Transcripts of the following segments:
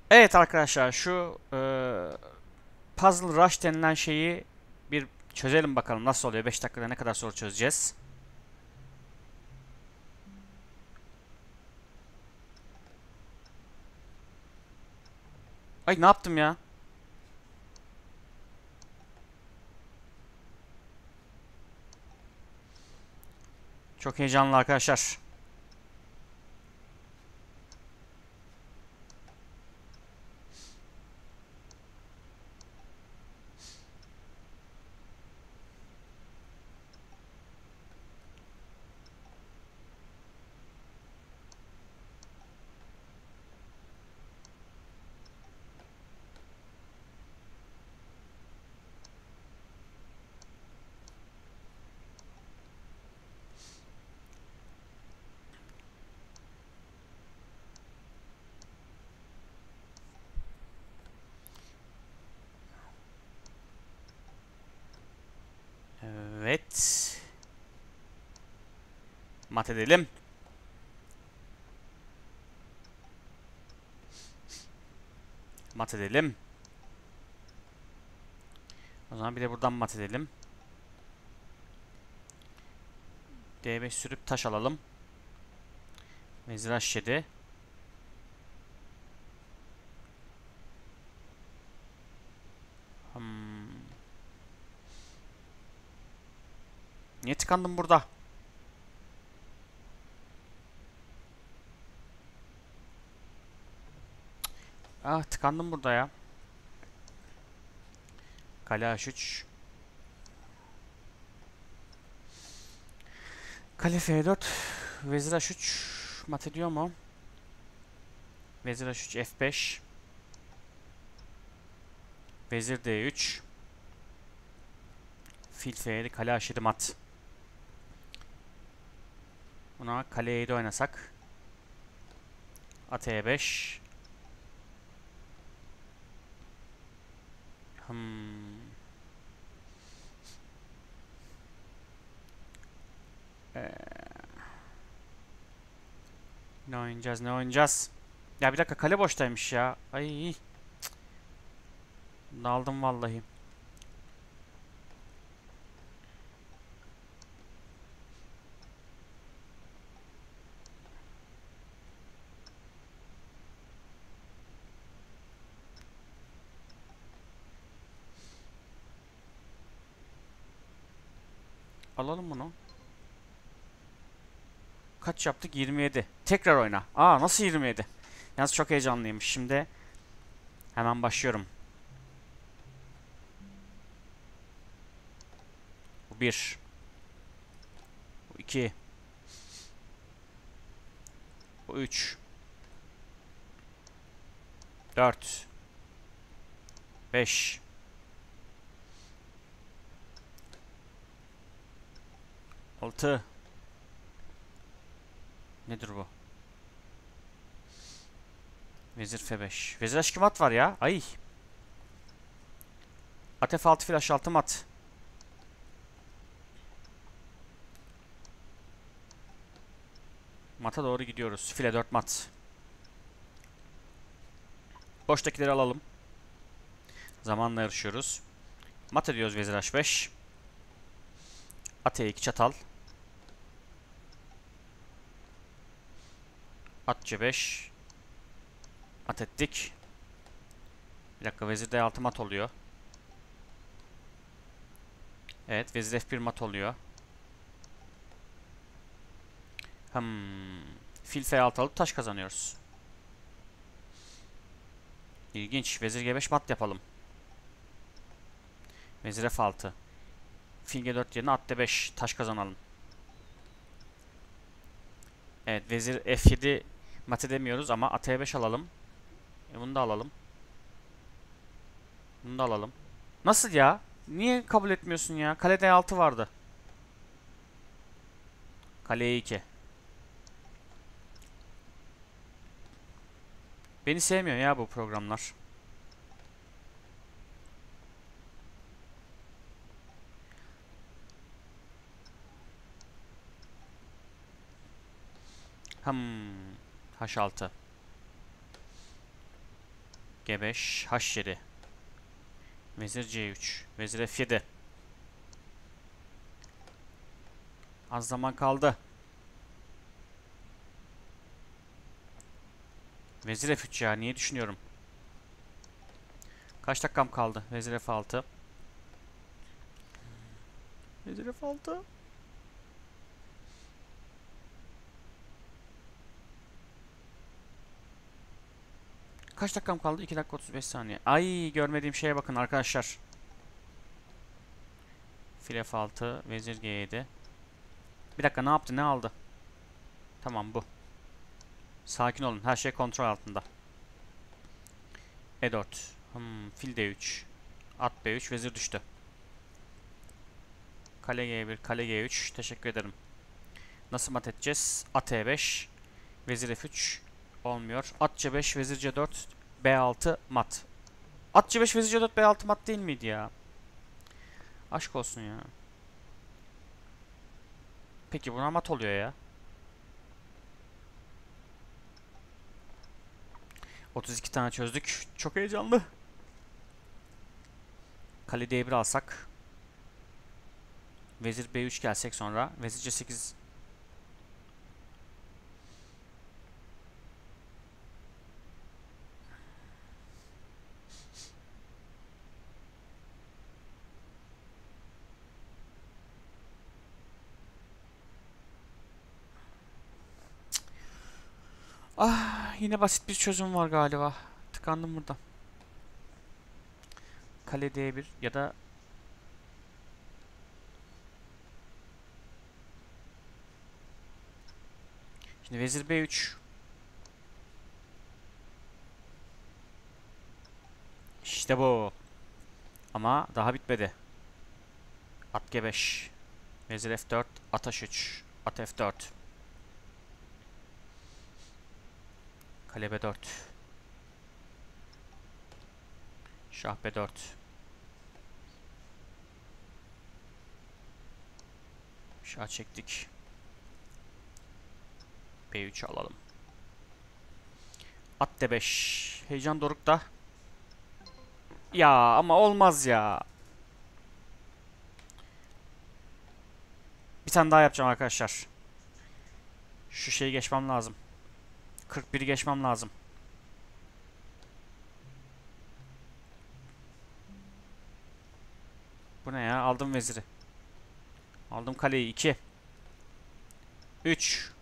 Evet arkadaşlar şu Puzzle Rush denilen şeyi bir çözelim bakalım nasıl oluyor. 5 dakikada ne kadar soru çözeceğiz. Ay ne yaptım ya? Çok heyecanlı arkadaşlar. Evet. Mat edelim. Mat edelim. O zaman bir de buradan mat edelim. D5 sürüp taş alalım. Vezir H7. Hmm. Niye tıkandım burada? Ah tıkandım burada ya. Kale H3. Kale F4. Vezir H3. Mat ediyor mu? Vezir H3 F5. Vezir D3. Fil F7 kale H7 mat. Buna kale E7 oynasak. At E5. Hmm. Ne oynayacağız ne oynayacağız? Ya bir dakika kale boştaymış ya. Ay. Daldım vallahi. Alalım bunu. Kaç yaptık? 27. Tekrar oyna. Aa nasıl 27? Yalnız çok heyecanlıymış. Şimdi hemen başlıyorum. Bu 1. Bu 2. Bu 3. 4. 5. 6. Nedir bu? Vezir F5. Vezir H2 mat var ya. Ay. At F6 fil H6 mat. Mata doğru gidiyoruz. File 4 mat. Boştakileri alalım. Zamanla yarışıyoruz. Mat ediyoruz vezir H5. At E2 çatal. At C5. At ettik. Bir dakika vezir D6 mat oluyor. Evet vezir F1 mat oluyor. Fil F6 alıp taş kazanıyoruz. İlginç. Vezir G5 mat yapalım. Vezir F6. Fil G4 yerine at D5 taş kazanalım. Evet vezir F7 mat edemiyoruz ama at E5 alalım. Bunu da alalım. Bunu da alalım. Nasıl ya? Niye kabul etmiyorsun ya? Kale D6 vardı. Kale E2. Beni sevmiyor ya bu programlar. H6. G5, H7. Vezir C3. Vezir F7. Az zaman kaldı. Vezir F3 ya. Niye düşünüyorum? Kaç dakikam kaldı? Vezir F6. Vezir F6. Kaç dakikam kaldı? 2 dakika 35 saniye. Ay, görmediğim şeye bakın arkadaşlar. Fil F6. Vezir G7. Bir dakika, ne yaptı? Ne aldı? Tamam, bu. Sakin olun. Her şey kontrol altında. E4. Fil D3. At B3. Vezir düştü. Kale G1. Kale G3. Teşekkür ederim. Nasıl mat edeceğiz? At E5. Vezir F3. Olmuyor. At C5. Vezir C4. B6 mat. At C5. Vezir C4. B6 mat değil miydi ya? Aşk olsun ya. Peki buna mat oluyor ya. 32 tane çözdük. Çok heyecanlı. Kale D1 alsak. Vezir B3 gelsek sonra. Vezir C8. Ah, yine basit bir çözüm var galiba. Tıkandım burada. Kale D1 ya da şimdi vezir B3. İşte bu. Ama daha bitmedi. At G5. Vezir F4. At H3. At F4. Kale B4. Şah B4. Şah çektik. B3 alalım. At D5. Heyecan dorukta. Ya ama olmaz ya. Bir tane daha yapacağım arkadaşlar. Şu şeyi geçmem lazım. 41'i geçmem lazım. Bu ne ya? Aldım veziri. Aldım kaleyi. 2. 3.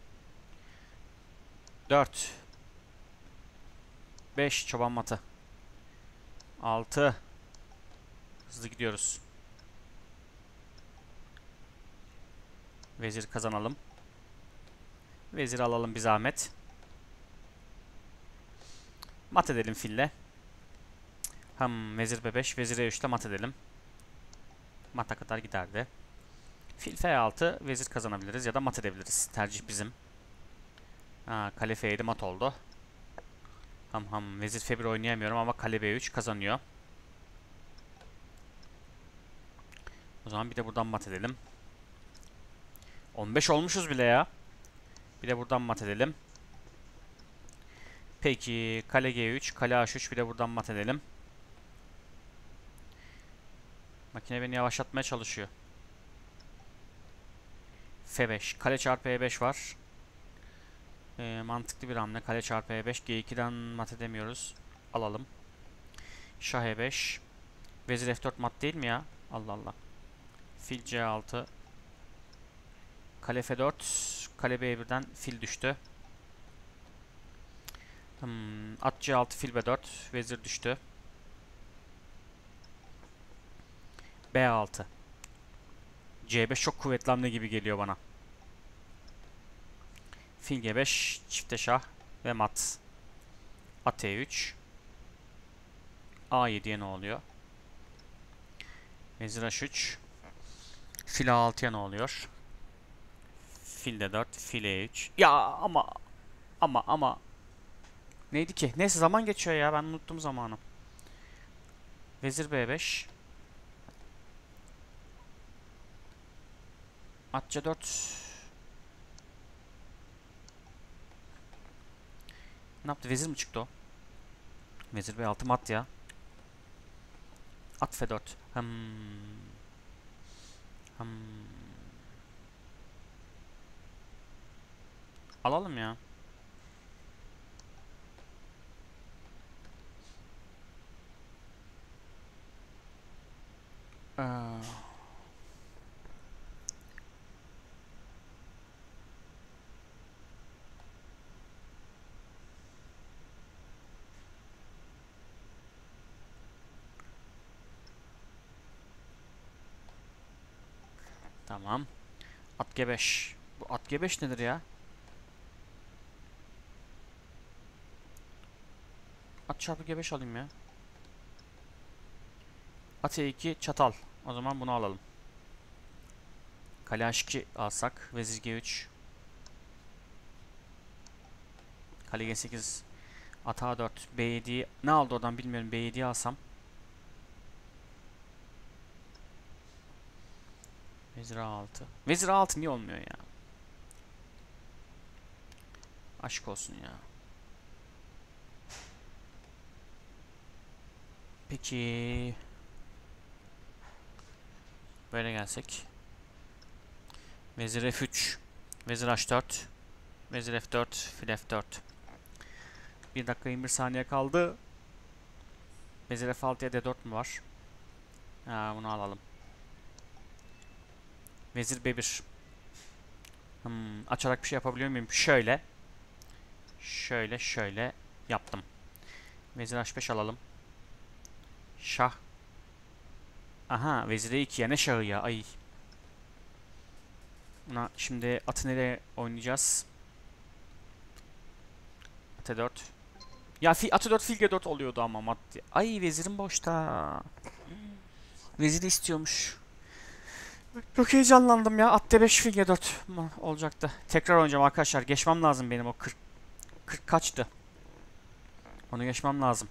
4. 5. Çoban matı. 6. Hızlı gidiyoruz. Vezir kazanalım. Vezir alalım bir zahmet. Mat edelim fille. Vezir B5. Vezir E3'te mat edelim. Mata kadar giderdi. Fil F6. Vezir kazanabiliriz ya da mat edebiliriz. Tercih bizim. Kale F7 mat oldu. Vezir F1 oynayamıyorum ama kale B3 kazanıyor. O zaman bir de buradan mat edelim. 15 olmuşuz bile ya. Bir de buradan mat edelim. Peki kale G3, kale H3, bir de buradan mat edelim. Makine beni yavaşlatmaya çalışıyor. F5, kale çarpı E5 var. Mantıklı bir hamle. Kale çarpı E5. G2'den mat edemiyoruz. Alalım. Şah E5. Vezir F4 mat değil mi ya? Allah Allah. Fil C6. Kale F4. Kale B1'den fil düştü. At C6, fil B4. Vezir düştü. B6. C5 çok kuvvetli hamle gibi geliyor bana. Fil G5. Çifte şah. Ve mat. At E3. A7'ye ne oluyor? Vezir H3. Fil A6'ya ne oluyor? Fil D4. Fil E3. Ya ama neydi ki? Neyse, zaman geçiyor ya. Ben unuttum zamanı. Vezir B5. At C4. Ne yaptı? Vezir mi çıktı o? Vezir B6 mat ya. At F4. Alalım ya. Tamam. At G5. Bu at G5 nedir ya? At çarpı G5 alayım ya. At E2 çatal. O zaman bunu alalım. Kale H2 alsak. Vezir G3. Kale G8. At A4. B7'yi ne aldı oradan bilmiyorum. B7'yi alsam. Vezir A6. Vezir A6 niye olmuyor ya? Aşk olsun ya. Peki. Böyle gelsek. Vezir F3. Vezir H4. Vezir F4. Fil F4. 1 dakika 21 saniye kaldı. Vezir F6'ya D4 mü var? Ha, bunu alalım. Vezir B1. Açarak bir şey yapabiliyor muyum? Şöyle. Şöyle yaptım. Vezir H5 alalım. Şah. Aha, vezir E2 ya, ne şahı ya. Ay. Buna şimdi atı nereye oynayacağız? At E4. Ya atı 4 fil G4 oluyordu ama mat. Ay, vezirim boşta. Veziri istiyormuş. Çok heyecanlandım ya. At D5 fil G4 olacaktı. Tekrar oynayacağım arkadaşlar. Geçmem lazım benim o 40 kaçtı. Onu geçmem lazım.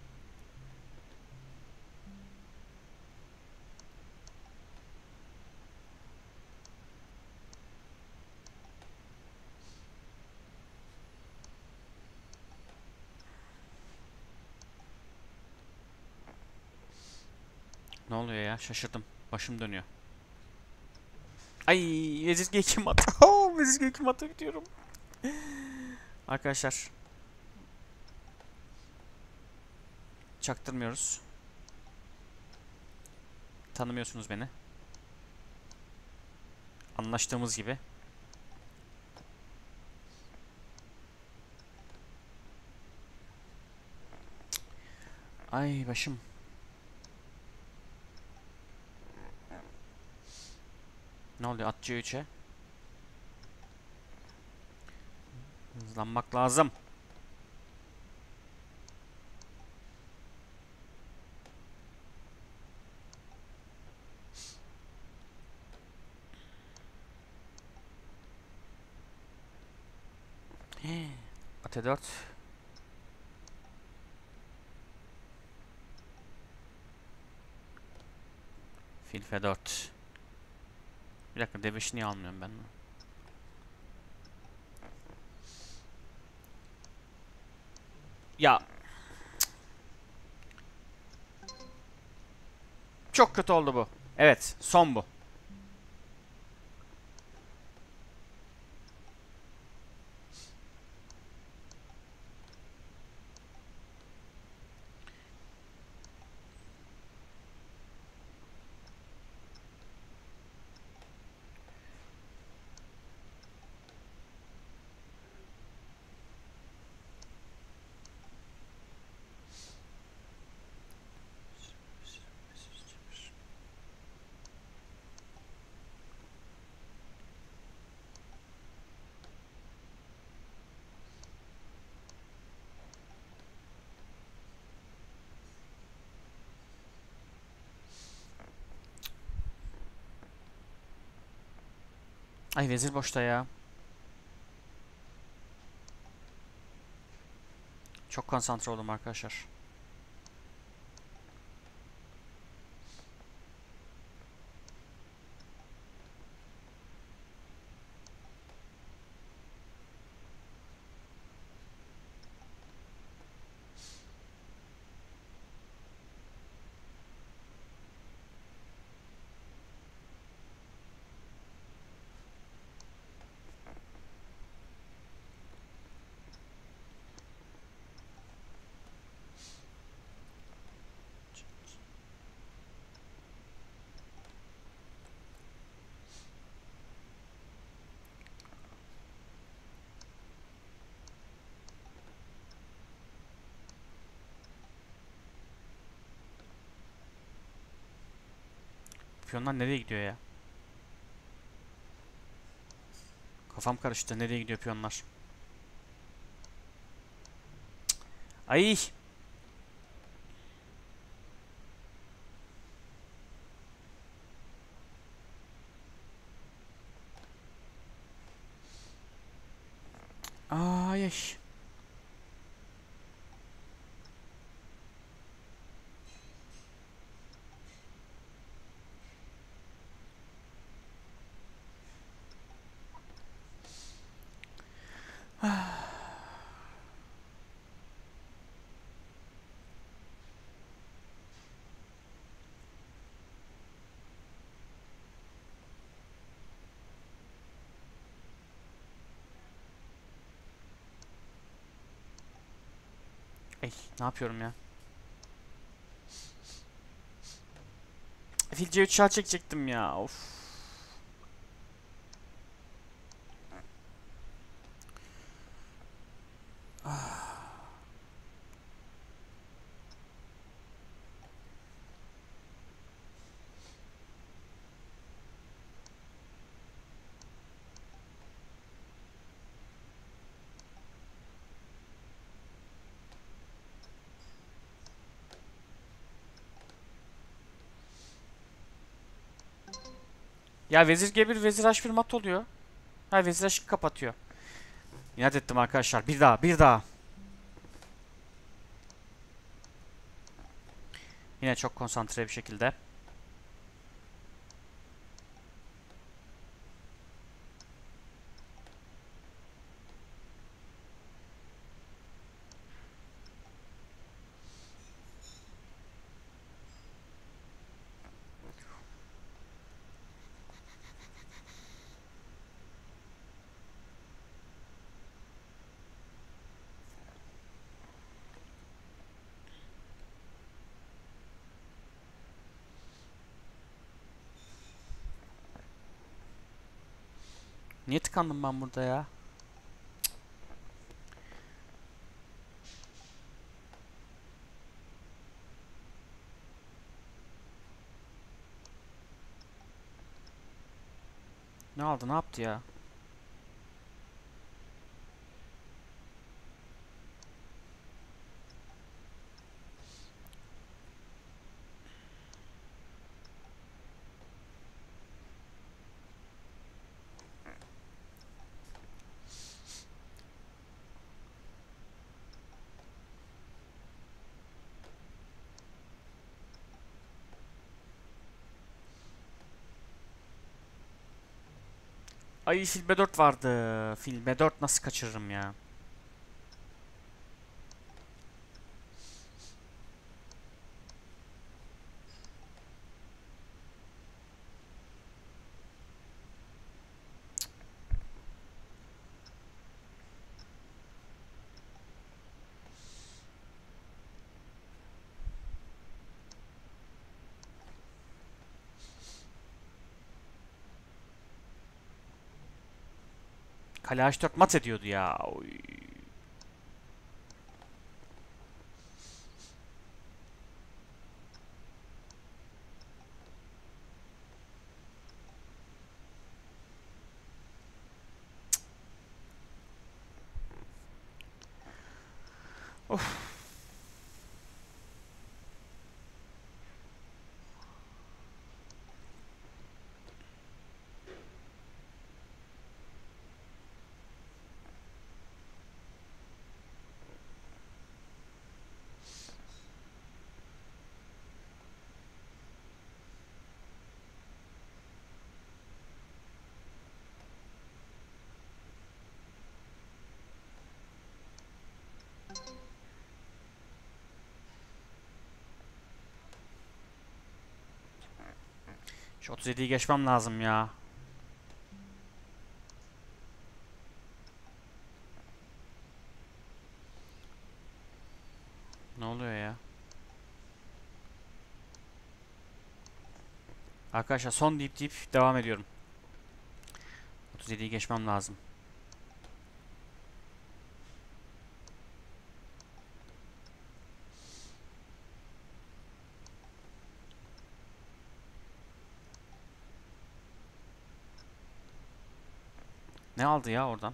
Ne oluyor ya? Şaşırdım. Başım dönüyor. Ay, vezir G2 mat. Vezir G2 mata gidiyorum. Arkadaşlar. Çaktırmıyoruz. Tanımıyorsunuz beni. Anlaştığımız gibi. Ay başım. Ne oluyor? At C3'e. Hızlanmak lazım. At E4. Fil F4. Bir dakika, D5'i niye almıyorum ben? Ya. Çok kötü oldu bu. Evet, son bu. Ay, vezir boşta ya. Çok konsantre oldum arkadaşlar. piyonlar nereye gidiyor ya? Kafam karıştı. Nereye gidiyor piyonlar? Ay! Ay ay. Ay, ne yapıyorum ya? Fil C3 şah çekecektim ya. Of. Ya vezir G1 vezir H1 mat oluyor. Ha vezir H2 kapatıyor. İnat ettim arkadaşlar. Bir daha, bir daha. Yine çok konsantre bir şekilde. Niye tıkandım ben burada ya? Ne aldı, ne yaptı ya? Ay fil B4 vardı. Fil B4 nasıl kaçırırım ya? Kale H4 mat ediyordu ya. Oy. Of. Şu 37'yi geçmem lazım ya. Ne oluyor ya? Arkadaşlar son deyip devam ediyorum. 37'yi geçmem lazım. Ne aldı ya oradan?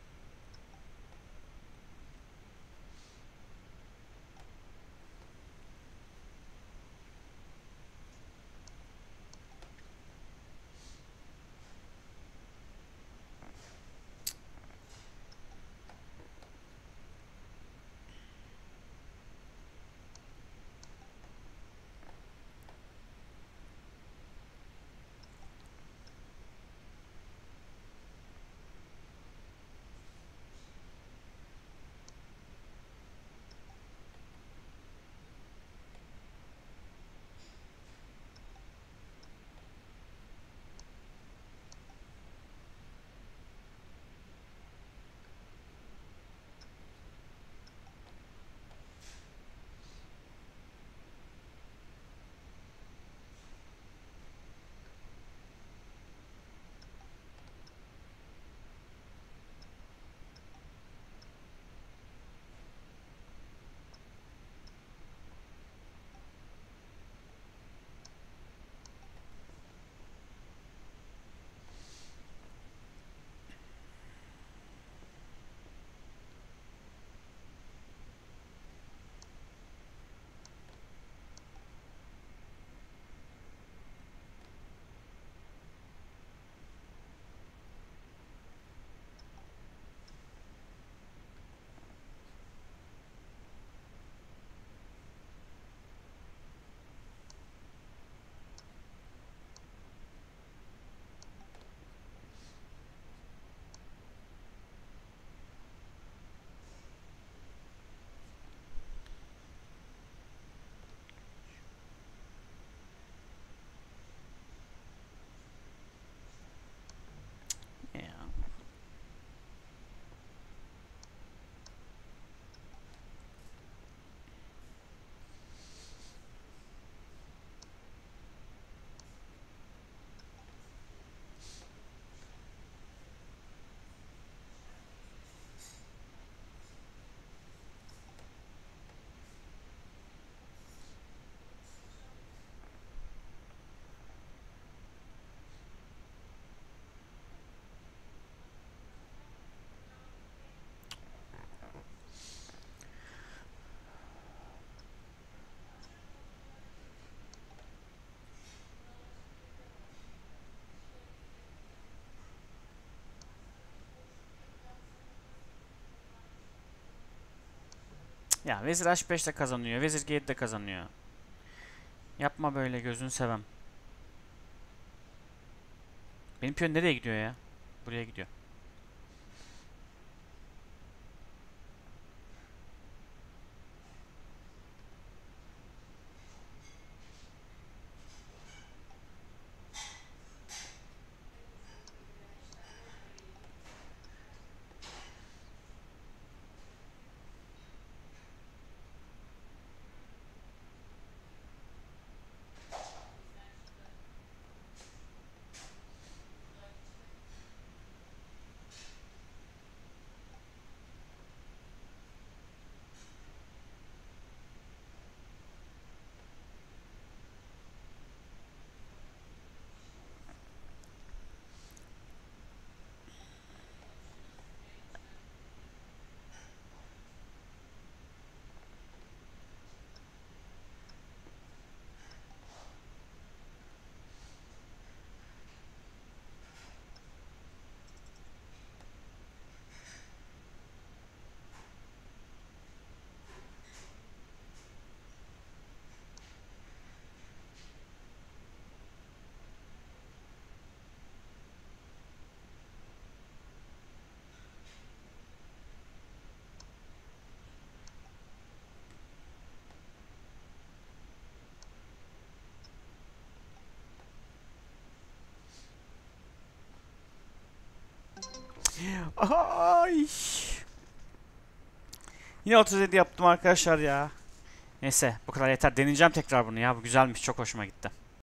Ya. Ya vezir H5'te kazanıyor. Vezir G7'de kazanıyor. Yapma böyle, gözünü sevem. Benim piyon nereye gidiyor ya? Buraya gidiyor. Ay. Yine 37 yaptım arkadaşlar ya. Neyse bu kadar yeter. Deneyeceğim tekrar bunu ya. Bu güzelmiş. Çok hoşuma gitti.